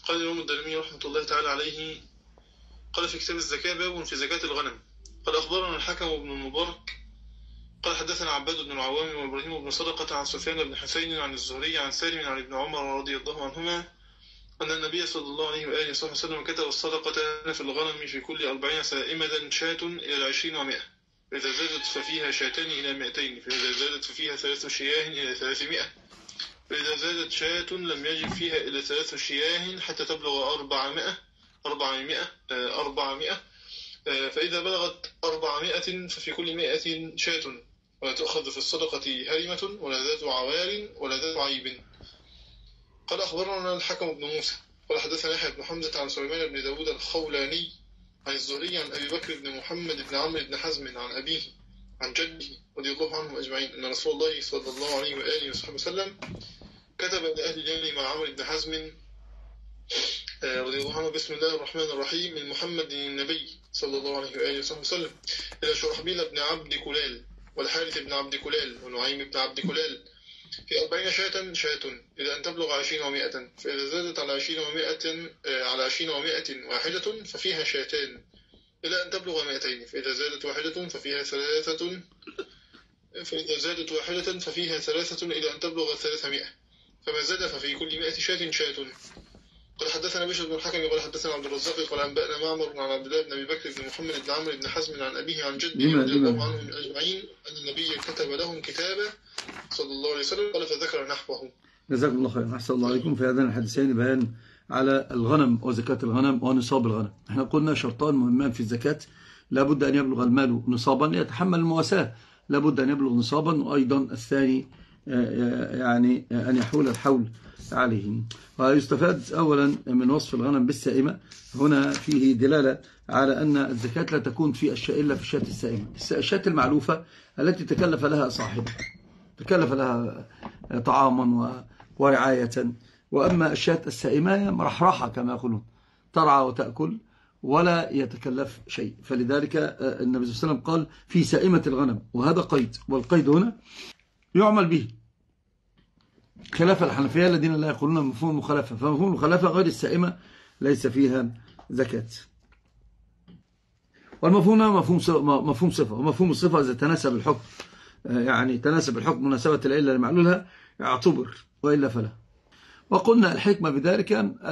قال الإمام الدارمي رحمة الله تعالى عليه قال في كتاب الزكاة باب في زكاة الغنم. قال أخبرنا الحكم بن المبارك قال حدثنا عباد بن العوام وإبراهيم بن صدقة عن سفيان بن حسين عن الزهري عن سالم عن ابن عمر رضي الله عنهما أن النبي صلى الله عليه وآله وسلم كتب الصدقة في الغنم في كل 40 سائمة شاة إلى 20 و100، فإذا زادت ففيها شاتان إلى 200، فإذا زادت ففيها 3 شياه إلى 300، فإذا زادت شاة لم يجب فيها إلا 3 شياه حتى تبلغ 400، فإذا بلغت 400 ففي كل 100 شاة، ولا تؤخذ في الصدقة هرمة ولا ذات عوار ولا ذات عيب. قال أخبرنا الحكم بن موسى قال حدثنا يحيى بن حمزة عن سليمان بن داود الخولاني عن الزهري عن أبي بكر بن محمد بن عمرو بن حزم عن أبيه عن جده رضي الله عنهم أجمعين أن رسول الله صلى الله عليه وآله وسلم كتب لأهل اليمن مع عمرو بن حزم رضي الله عنه بسم الله الرحمن الرحيم من محمد النبي صلى الله عليه وآله وسلم إلى شرحبيل بن عبد كلال والحارث بن عبد كلال ونعيم بن عبد كلال في 40 شاة إلى أن تبلغ 20 و100، فإذا زادت على 20 و100 واحدة ففيها شاتان إلى أن تبلغ 200، فإذا زادت واحدة ففيها ثلاثة إلى أن تبلغ 300، فما زاد ففي كل 100 شاة. قال حدثنا بشر بن الحكم قال حدثنا عبد الرزاق قال أنبأنا معمر عن عبد الله بن أبي بكر بن محمد بن عمرو بن حزم عن أبيه عن جده رضي الله عنهم أجمعين أن النبي كتب لهم كتابا صلى الله عليه وسلم قال فذكر نحوه. جزاكم الله خيرا. أحسن الله عليكم. في هذين الحديثين بيان على الغنم وزكاة الغنم ونصاب الغنم. احنا قلنا شرطان مهمان في الزكاة: لابد أن يبلغ المال نصابا يتحمل المواساة، لابد أن يبلغ نصابا، وأيضا الثاني يعني أن يحول الحول عليه. ويستفاد أولا من وصف الغنم بالسائمة هنا فيه دلالة على أن الزكاة لا تكون في أشياء إلا في الشاة السائمة، الشاة المعلوفة التي تكلف لها صاحبها، تكلف لها طعاما ورعاية. وأما الشاة السائمة مرحرحة كما يقولون، ترعى وتأكل ولا يتكلف شيء. فلذلك النبي صلى الله عليه وسلم قال في سائمة الغنم، وهذا قيد، والقيد هنا يعمل به خلاف الحنفية الذين لا يقولون مفهوم المخالفة، فمفهوم المخالفة غير السائمة ليس فيها زكاة. والمفهوم هنا مفهوم صفة، ومفهوم الصفة إذا تناسب الحكم، يعني تناسب الحكم مناسبة العلة لمعلولها اعتبر، وإلا فلا. وقلنا الحكمة بذلك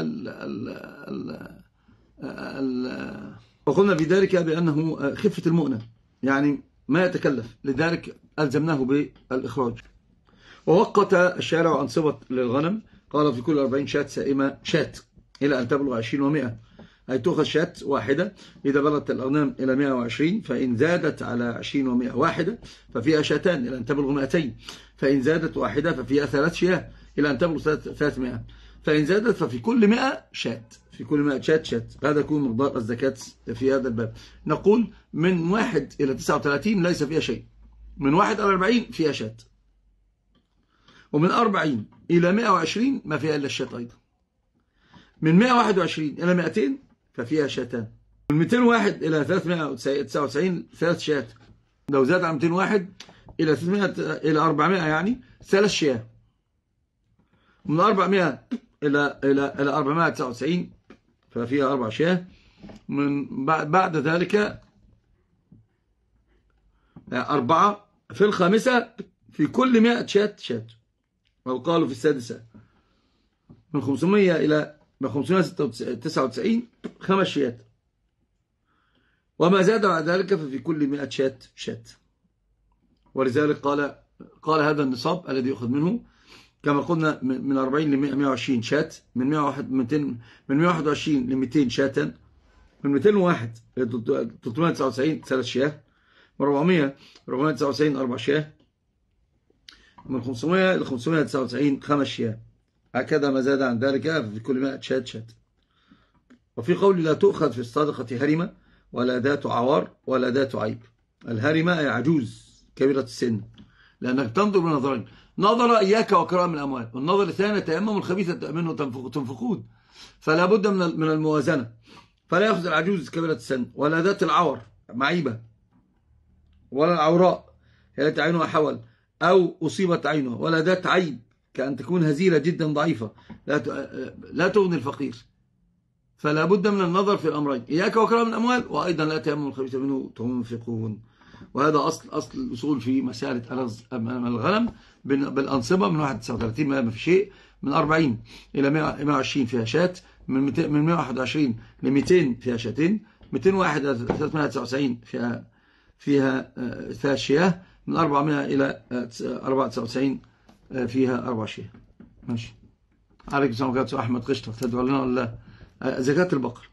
وقلنا بذلك بأنه خفة المؤنة، يعني ما يتكلف، لذلك ألزمناه بالإخراج. ووقت الشارع أنصبة للغنم، قال في كل 40 شاة سائمة شاة إلى أن تبلغ 20 و100، أي تؤخذ شاة واحدة إذا بلغت الأغنام إلى 120، فإن زادت على 20 و100 واحدة ففيها شاتان إلى أن تبلغ 200، فإن زادت واحدة ففيها 3 شياه إلى أن تبلغ 300، فإن زادت ففي كل 100 شاة، في كل 100 شاة. هذا يكون مقدار الزكاة في هذا الباب. نقول من 1 إلى 39 ليس فيها شيء، من 1 إلى 40 فيها شاة، ومن 40 إلى 120 ما فيها إلا الشاة أيضا، من 121 إلى 200 ففيها شاتان، من 201 إلى 399 3 شات، لو زاد عن 201 إلى 300 إلى 400 يعني 3 شياه، من 400 إلى 499 ففيها 4 شياه، من بعد ذلك 4 في الخامسة في كل 100 شات، وقالوا في السادسة من 500 إلى 599 5 شيات، وما زاد على ذلك ففي كل 100 شات. ولذلك قال هذا النصاب الذي يأخذ منه كما قلنا من 40 ل 120 شات، من 121 ل 200 شاتا، من 201 ل 399 3 شياه، من 499 4 شياه، من 500 إلى 599 5 شياه، هكذا ما زاد عن ذلك في كل 100 شات. وفي قول لا تؤخذ في الصدقة هرمة ولا ذات عوار ولا ذات عيب. الهرمة أي عجوز كبيرة السن، لأنك تنظر بنظرين: نظر إياك وكرام الأموال، والنظر الثاني تيمم الخبيثة منه تنفقون، فلا بد من الموازنة. فلا يأخذ العجوز كبيرة السن ولا ذات العور معيبة ولا العوراء هي التي عينها حول أو أصيبت عينها، ولا ذات عيب كأن تكون هزيلة جدا ضعيفة لا تغني الفقير، فلا بد من النظر في الأمرين، إياك وكرام الأموال، وأيضا لا تيمموا الخبيث منه تنفقون. وهذا أصل الأصول في مسألة الغنم بالأنصبة. من 31 ما في شيء، من 40 إلى 120 فيها شاة، من 121 ل 200 فيها شاتين، 201 إلى 399 فيها ثلاث شياه، من 400 إلى 94 فيها 4 شياه. ماشي. عليكم السلام ورحمة الله. أحمد قشطة تدعو لنا ولا زكاة البقر؟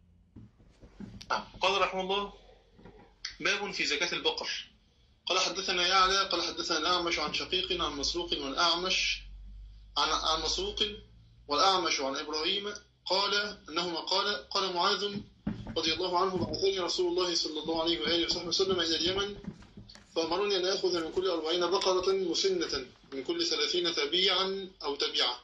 قال رحمه الله: باب في زكاة البقر. قال حدثنا يعلى قال حدثنا الأعمش عن شقيق عن مسروق والأعمش عن مسروق والأعمش عن إبراهيم قال أنهما قال معاذ رضي الله عنه: بعثني رسول الله صلى الله عليه وآله وصحبه وسلم إلى اليمن، فأمرني أن آخذ من كل 40 بقرة مسنة، من كل 30 تبيعا أو تبيعة.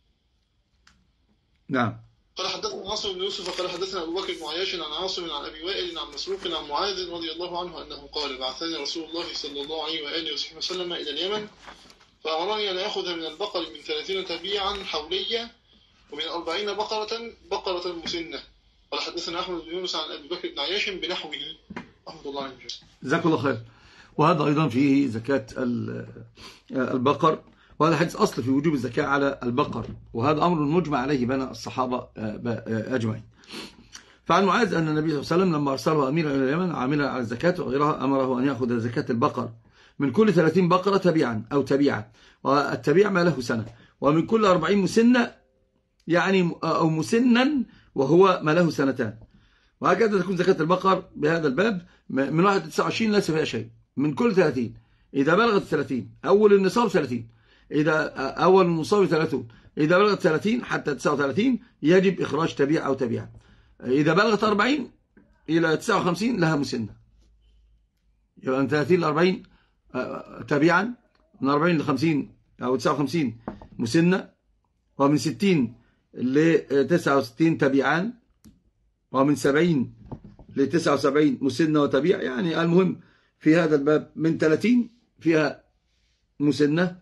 نعم. قال حدثنا عاصم بن يوسف قال حدثنا أبو بكر بن عياش عن عاصم عن أبي وائل عن مسروق عن معاذ رضي الله عنه أنه قال: بعثني رسول الله صلى الله عليه وآله وصحبه وسلم إلى اليمن، فأمرني أن آخذ من البقر من 30 تبيعا حولية، ومن 40 بقرة مسنة. قال حدثنا أحمد بن يونس عن أبي بكر بن عياش بنحوه. رحمة الله عليه. جزاكم الله خير. وهذا أيضا فيه زكاة البقر، وهذا حديث أصل في وجوب الزكاة على البقر، وهذا أمر مجمع عليه بين الصحابة أجمعين. فعن معاذ أن النبي صلى الله عليه وسلم لما أرسله أميرا إلى اليمن عاملا على الزكاة وغيرها، أمره أن يأخذ زكاة البقر من كل 30 بقرة تبيعا أو تبيعة، والتبيع ما له سنة، ومن كل 40 مسنة يعني أو مسنا وهو ما له سنتان. وهكذا تكون زكاة البقر بهذا الباب من 1 إلى 29 ليس فيها شيء، من كل 30 إذا بلغت 30 أول النصاب 30، إذا أول النصاب 30، إذا بلغت 30 حتى 39 يجب إخراج تبيع أو تبيع. إذا بلغت 40 إلى 59 لها مسنة، يبقى من 30 ل 40 تبيعا، من 40 ل 50 أو 59 مسنة، ومن 60 ل 69 تبيعان، ومن 70 ل 79 مسنة وتبيع. يعني المهم في هذا الباب من 30 فيها مسنة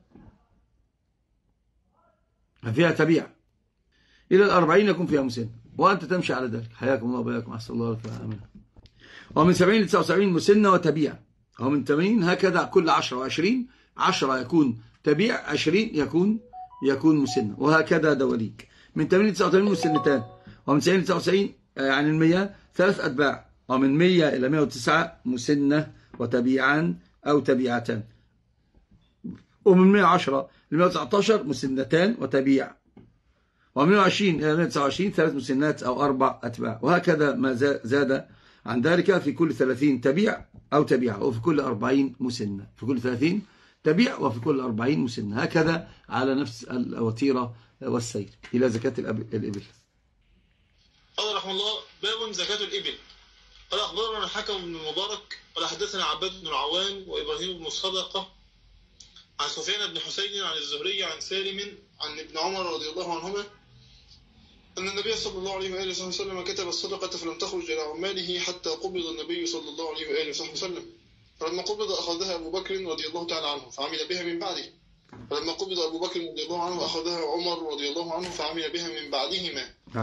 فيها تبيع، إلى 40 يكون فيها مسنة، وأنت تمشي على ذلك. حياكم الله وبياكم، أحسن الله لك وآمين. ومن 70 ل 79 مسنة وتبيع، ومن 80 هكذا كل 10 و20، 10 يكون تبيع، 20 يكون مسنة، وهكذا دواليك. من 80 ل 89 مسنتان، ومن 90 ل 99 يعني 100 3 أتباع، ومن 100 إلى 109 مسنة وتبيعان أو تبيعتان، ومن 110 ل 119 مسنتان وتبيع، ومن 120 إلى 129 3 مسنات أو 4 أتباع، وهكذا ما زاد عن ذلك في كل 30 تبيع أو تبيع، وفي كل 40 مسنة، في كل 30 تبيع وفي كل 40 مسنة، هكذا على نفس الوتيرة والسير إلى زكاة الإبل. قال رحمه الله: باب زكاة الإبل. قال أخبرنا الحكم بن المبارك قال حدثنا عباد بن العوان وإبراهيم بن الصدقة عن سفيان بن حسين عن الزهري عن سالم عن ابن عمر رضي الله عنهما أن النبي صلى الله عليه وآله وسلم كتب الصدقة فلم تخرج إلى عماله حتى قبض النبي صلى الله عليه وآله وسلم، فلما قبض أخذها أبو بكر رضي الله تعالى عنه فعمل بها من بعده، فلما قبض أبو بكر رضي الله عنه أخذها عمر رضي الله عنه فعمل بها من بعدهما.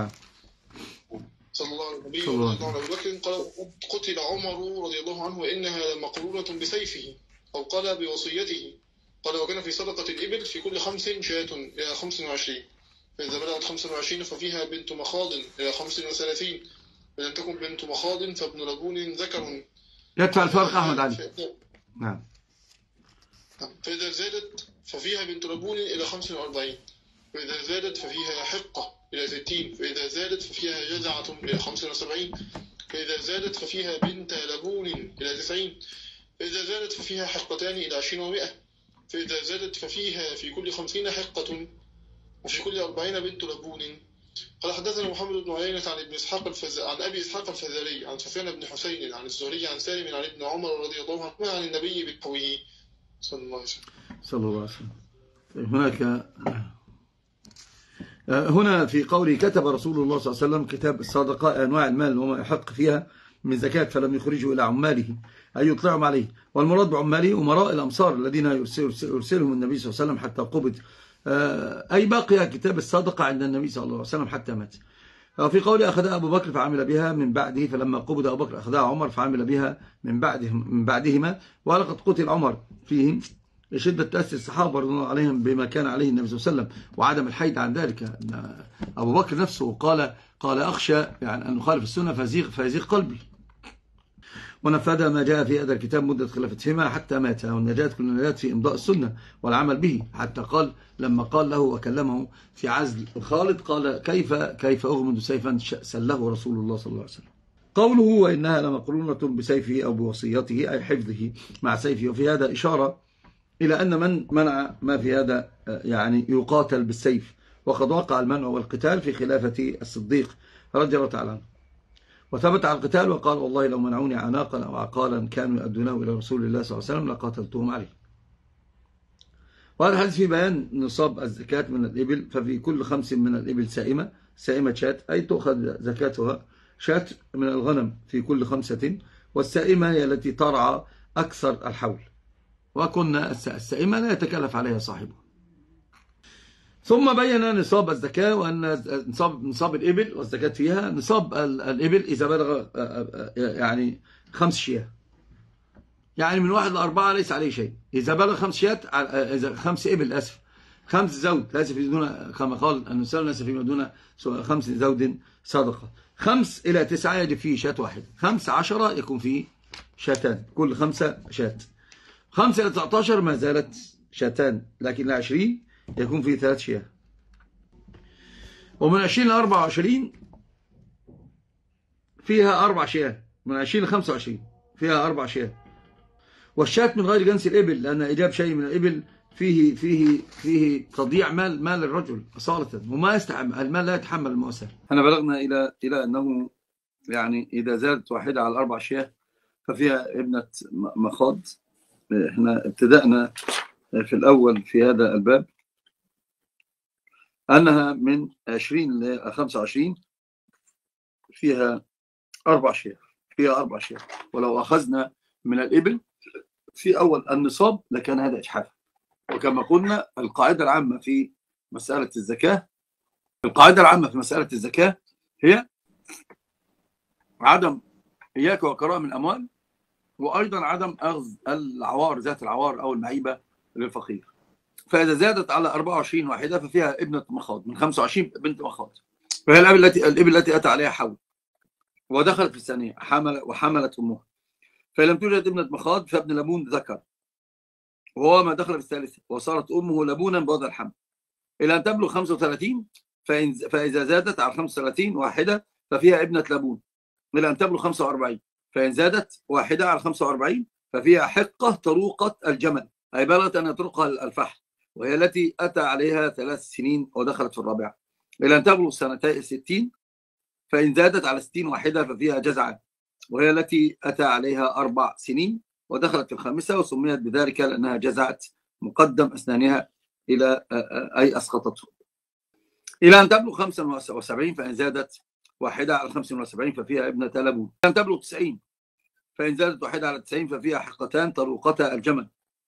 صلى الله عليه وسلم. أبو بكر قال: قتل عمر رضي الله عنه وإنها مقرونة بسيفه، أو قال بوصيته. قال: وكان في صدقة الإبل في كل 5 شاة إلى 25، فإذا بلغت 25 ففيها بنت مخاض إلى 35، فلم تكن بنت مخاض فابن لبون ذكر. يدفع الفرق أحمد علي. نعم. فإذا زادت ففيها بنت لبون إلى 45، فإذا زادت ففيها حقة إلى 60، فإذا زادت ففيها جزعة إلى 75، فإذا زادت ففيها بنت لبون إلى 90، فإذا زادت ففيها حقتان إلى 20 و100، فإذا زادت ففيها في كل 50 حقة، وفي كل 40 بنت لبون. قال حدثنا محمد بن عيينة عن ابن إسحاق عن أبي إسحاق الفزاري عن سفيان بن حسين عن الزهري عن سالم عن ابن عمر رضي الله عنه عن النبي بقوله صلى الله عليه وسلم. صلى الله عليه وسلم. هنا في قوله كتب رسول الله صلى الله عليه وسلم كتاب الصدقة أنواع المال وما يحق فيها من زكاة فلم يخرجوا إلى عماله أي يطلعهم عليه، والمراد بعماله أمراء الأمصار الذين يرسلهم النبي صلى الله عليه وسلم حتى قبض، أي بقي كتاب الصدقة عند النبي صلى الله عليه وسلم حتى مات. في قول أخذها أبو بكر فعمل بها من بعده، فلما قبض أبو بكر أخذها عمر فعمل بها من بعدهما. ولقد قتل عمر فيهم لشدة تأسي الصحابة رضي الله عليهم بما كان عليه النبي صلى الله عليه وسلم وعدم الحيد عن ذلك. أبو بكر نفسه قال أخشى يعني أن نخالف السنة فيزيغ قلبي، ونفذ ما جاء في هذا الكتاب مدة خلافتهما حتى مات، والنجاة كل النجاة في إمضاء السنة والعمل به. حتى قال لما قال له وكلمه في عزل خالد قال كيف أغمد سيفا سله رسول الله صلى الله عليه وسلم. قوله وإنها لمقرونة بسيفه أو بوصيته أي حفظه مع سيفه، وفي هذا إشارة إلى أن من منع ما في هذا يعني يقاتل بالسيف، وقد وقع المنع والقتال في خلافة الصديق رضي الله تعالى عنه، وثبت على القتال وقال والله لو منعوني عناقا أو عقالا كانوا يؤدونه إلى رسول الله صلى الله عليه وسلم لقاتلتهم عليه. وهذا الحديث في بيان نصاب الزكاة من الإبل، ففي كل 5 من الإبل سائمة شاة، أي تؤخذ زكاتها شاة من الغنم في كل 5، والسائمة هي التي ترعى أكثر الحول، وكنا السائمة لا يتكلف عليها صاحبها. ثم بين نصاب الزكاة، وأن نصاب الإبل والزكاة فيها. نصاب الإبل إذا بلغ يعني 5 شياه، يعني من 1 ل 4 ليس عليه شيء. إذا بلغ 5 شيات، إذا 5 إبل 5 زود ليس في دون، كما قال النساء ليس فيما دون 5 زود صدقة. 5 إلى 9 يجب فيه شاة واحدة. 5 10 يكون فيه شاتان، كل 5 شات. 5 إلى 19 ما زالت شاتان، لكن إلى 20 يكون فيه 3 شياه. ومن 20 ل 24 فيها 4 شياه. من 20 ل 25 فيها 4 شياه. والشاة من غير جنس الإبل، لأن إجاب شيء من الإبل فيه تضييع مال الرجل أصالة، وما يستحمل المال، لا يتحمل المؤسسة. احنا بلغنا إلى أنه يعني إذا زادت واحدة على 4 شياه ففيها ابنة مخاض. احنا ابتدأنا في الأول في هذا الباب أنها من 20 ل 25 فيها 4 شياه، ولو أخذنا من الإبل في أول النصاب لكان هذا إجحاف. وكما قلنا القاعدة العامة في مسألة الزكاة هي عدم إياك وكرائم الأموال، وأيضا عدم أخذ العوار ذات العوار أو المعيبة للفقير. فإذا زادت على 24 واحدة ففيها ابنة مخاض، من 25 بنت مخاض، وهي الإبل التي أتى عليها حول ودخلت في الثانية وحملت أمها. فلم توجد ابنة مخاض فابن لبون ذكر، وهو ما دخل في الثالثة، وصارت أمه لبونا بوضع الحمل إلى أن تبلغ 35. فإذا زادت على 35 واحدة ففيها ابنة لبون إلى أن تبلغ 45. فإن زادت واحدة على 45 ففيها حقة طروقة الجمل، أي بلغت أن يطرقها الفحل، وهي التي أتى عليها 3 سنين ودخلت في الرابعة إلى أن تبلغ 60. فإن زادت على 60 واحدة ففيها جزعة، وهي التي أتى عليها 4 سنين ودخلت في الخامسة، وسميت بذلك لأنها جزعت مقدم أسنانها إلى أي أسقطته إلى أن تبلغ 75. فإن زادت واحدة على 75 ففيها ابنة لبون إلى أن تبلغ 90. فإن زادت واحدة على 90 ففيها حقتان طروقتا الجمل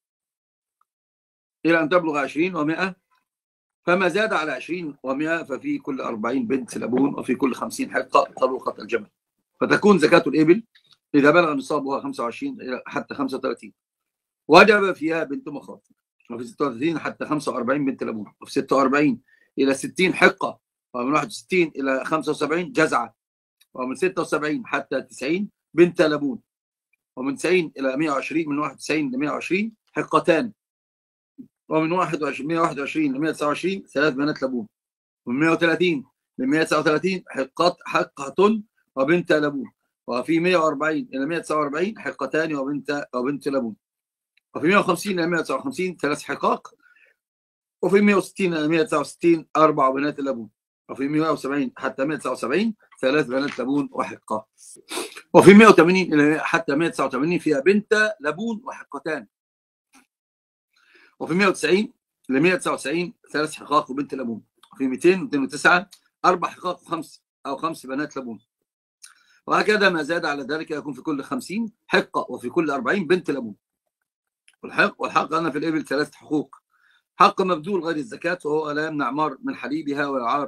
إلى أن تبلغ 20 و100. فما زاد على 20 و100 ففي كل 40 بنت لبون، وفي كل 50 حقة طروقة الجمل. فتكون زكاة الإبل إذا بلغ نصابها 25 حتى 35 وجب فيها بنت مخاض، وفي 36 حتى 45 بنت لبون، وفي 46 إلى 60 حقة، ومن 61 إلى 75 جزعة، ومن 76 حتى 90 بنت لبون، ومن 90 إلى 120 من 91 ل 120 حقتان، ومن 121 ل 129 3 بنات لبون، ومن 130 ل 139 حقة وبنت لبون، وفي 140 إلى 149 حقتان وبنت لبون، وفي 150 إلى 159 3 حقاق، وفي 160 إلى 169 4 بنات لبون، وفي 170 حتى 179 3 بنات لبون وحقة، وفي 180 إلى حتى 189 فيها بنت لبون وحقتان، وفي 190 إلى 199 3 حقاق وبنت لبون، وفي 209 4 حقاق و5 بنات لبون. وهكذا ما زاد على ذلك يكون في كل 50 حقة، وفي كل 40 بنت لبون. والحق أن في الإبل 3 حقوق: حق مبذول غير الزكاة، وهو لا يمنع مار من حليبها والعار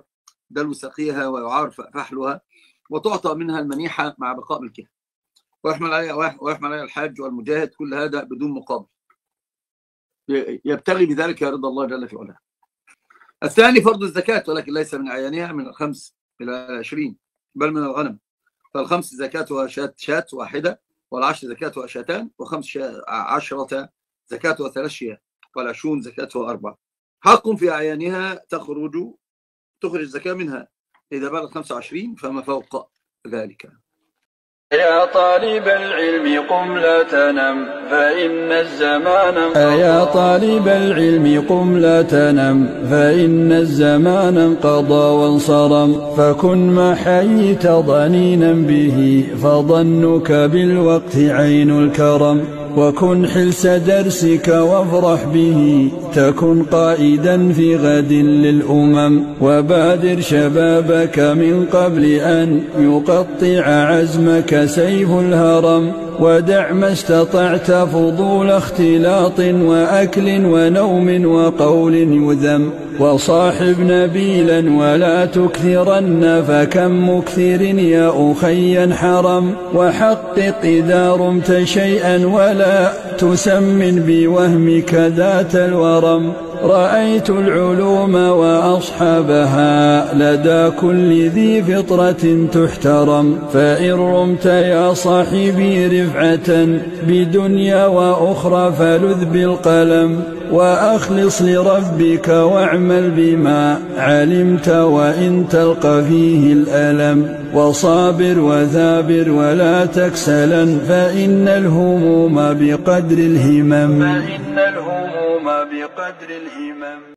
دلو سقيها ويعار فحلها، وتعطى منها المنيحة مع بقاء ملكها، ويحمل عليها الحاج والمجاهد، كل هذا بدون مقابل، يبتغي بذلك رضا الله جل في علاه. الثاني فرض الزكاة، ولكن ليس من عيانها من 5 إلى 20، بل من الغنم. فال5 زكاتها شاة واحدة، وال10 زكاتها شاتان، و15 زكاتها 3 شياه، وال20 زكاتها 4. حق في أعيانها تخرج الزكاة منها إذا بلغ 25 فما فوق ذلك. يا طالب العلم قم لا تنم فإن الزمان انقضى. يا طالب العلم قم لا تنم فإن الزمان انقضى وانصرم، فكن ما حييت ضنينا به، فظنك بالوقت عين الكرم. وكن حلس درسك وافرح به، تكن قائدا في غد للأمم. وبادر شبابك من قبل أن يقطع عزمك سيف الهرم. ودع ما استطعت فضول اختلاط وأكل ونوم وقول يذم. وصاحب نبيلا ولا تكثرن، فكم مكثر يا أخي حرم. وحقق إذا رمت شيئا ولا تسمن بوهمك ذات الورم. رأيت العلوم وأصحابها لدى كل ذي فطرة تحترم. فإن رمت يا صاحبي رفعة بدنيا وأخرى فلذ بالقلم. وأخلص لربك واعمل بما علمت وإن تلقى فيه الألم. وصابر وثابر ولا تكسلا، فإن الهموم بقدر الهمم.